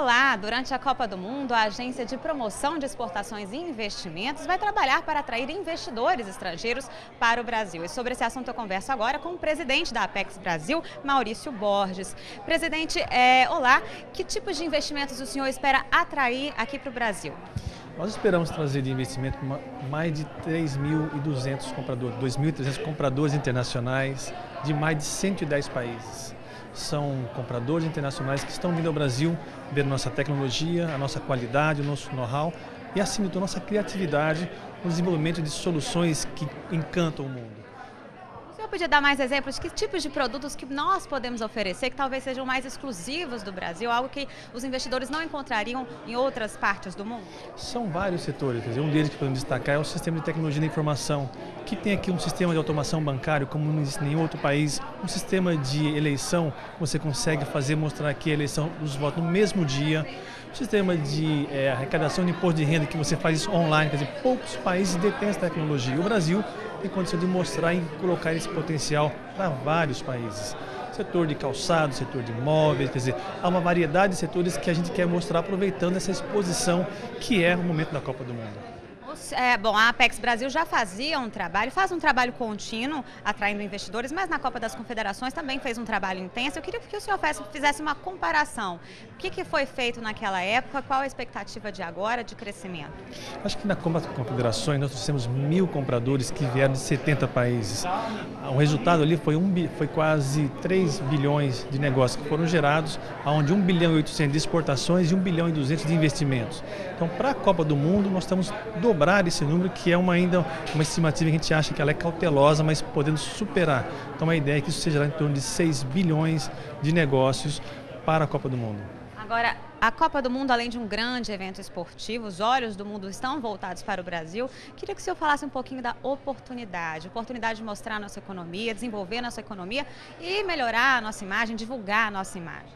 Olá! Durante a Copa do Mundo, a Agência de Promoção de Exportações e Investimentos vai trabalhar para atrair investidores estrangeiros para o Brasil. E sobre esse assunto eu converso agora com o presidente da Apex Brasil, Maurício Borges. Presidente, olá! Que tipos de investimentos o senhor espera atrair aqui para o Brasil? Nós esperamos trazer de investimento mais de 3.200 compradores, 2.300 compradores internacionais de mais de 110 países. São compradores internacionais que estão vindo ao Brasil ver nossa tecnologia, a nossa qualidade, o nosso know-how e, acima de tudo, a nossa criatividade no desenvolvimento de soluções que encantam o mundo. O senhor podia dar mais exemplos de que tipos de produtos que nós podemos oferecer, que talvez sejam mais exclusivos do Brasil, algo que os investidores não encontrariam em outras partes do mundo? São vários setores, quer dizer, um deles que podemos destacar é o sistema de tecnologia da informação, que tem aqui um sistema de automação bancário como não existe em nenhum outro país, um sistema de eleição, você consegue mostrar aqui a eleição dos votos no mesmo dia, um sistema de arrecadação de imposto de renda que você faz isso online, quer dizer, poucos países detêm essa tecnologia. O Brasil tem condição de mostrar e colocar esse potencial para vários países. Setor de calçado, setor de móveis, quer dizer, há uma variedade de setores que a gente quer mostrar aproveitando essa exposição que é o momento da Copa do Mundo. Bom, a Apex Brasil já fazia um trabalho, faz um trabalho contínuo atraindo investidores, mas na Copa das Confederações também fez um trabalho intenso. Eu queria que o senhor fizesse uma comparação. O que foi feito naquela época, qual a expectativa de agora de crescimento? Acho que na Copa das Confederações nós trouxemos 1.000 compradores que vieram de 70 países. O resultado ali foi quase 3 bilhões de negócios que foram gerados, onde 1 bilhão e 800 de exportações e 1 bilhão e 200 de investimentos. Então, para a Copa do Mundo, nós estamos dobrar esse número, que é ainda uma estimativa que a gente acha que ela é cautelosa, mas podendo superar. Então a ideia é que isso seja em torno de 6 bilhões de negócios para a Copa do Mundo. Agora, a Copa do Mundo, além de um grande evento esportivo, os olhos do mundo estão voltados para o Brasil. Queria que o senhor falasse um pouquinho da oportunidade de mostrar a nossa economia, desenvolver a nossa economia e melhorar a nossa imagem, divulgar a nossa imagem.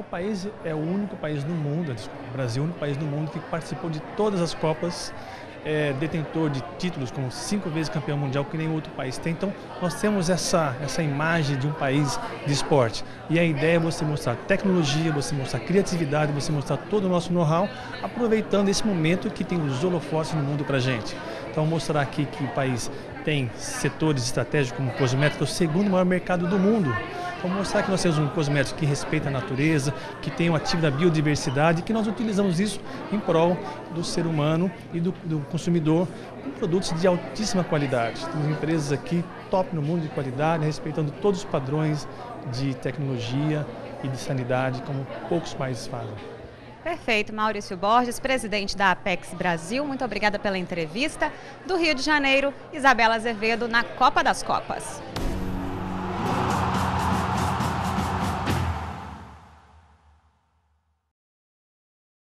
O único país no mundo, o Brasil é o único país no mundo que participou de todas as Copas, detentor de títulos como 5 vezes campeão mundial, que nenhum outro país tem. Então nós temos essa imagem de um país de esporte e a ideia é você mostrar tecnologia, você mostrar criatividade, você mostrar todo o nosso know-how, aproveitando esse momento que tem os holofotes no mundo para a gente. Então mostrar aqui que o país tem setores estratégicos como cosméticos, é o segundo maior mercado do mundo. Vamos mostrar que nós temos um cosmético que respeita a natureza, que tem um ativo da biodiversidade, que nós utilizamos isso em prol do ser humano e do consumidor com produtos de altíssima qualidade. Temos empresas aqui top no mundo de qualidade, respeitando todos os padrões de tecnologia e de sanidade, como poucos países fazem. Perfeito, Maurício Borges, presidente da Apex Brasil, muito obrigada pela entrevista. Do Rio de Janeiro, Isabela Azevedo, na Copa das Copas.